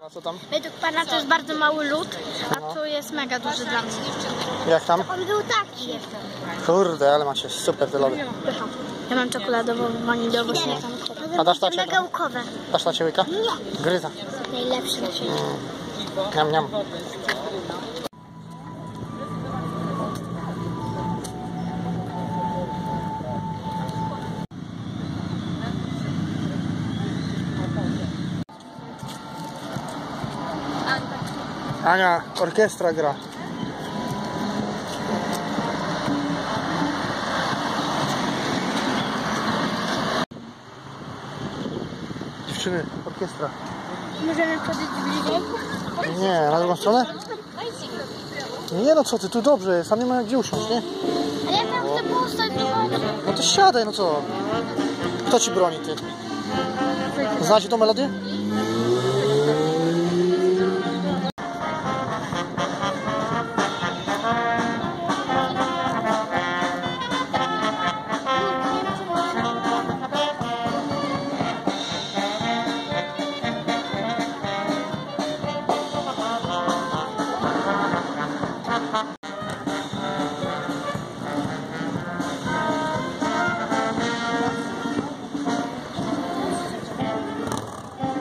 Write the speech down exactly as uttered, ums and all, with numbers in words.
A co tam? Według pana to jest bardzo mały lód, a no. Tu jest mega duży dla mnie. Jak tam? On był taki. Kurde, ale macie super te lody. Ja mam czekoladową, waniliową, śmietankową. A dasz tacie? Mega łukowe. Dasz tacie łyka? Nie. Gryza. Najlepszy na świecie. Mm. Niam, niam. Ania, orkiestra gra. Dziewczyny, orkiestra. Możemy chodzić bliżej? Nie, na drugą stronę? Nie no co ty, tu dobrze jest, tam nie ma gdzie usiąść, nie? Ale ja tam chcę postać do wody. No to siadaj, no co? Kto ci broni, ty? Znacie tą melodię?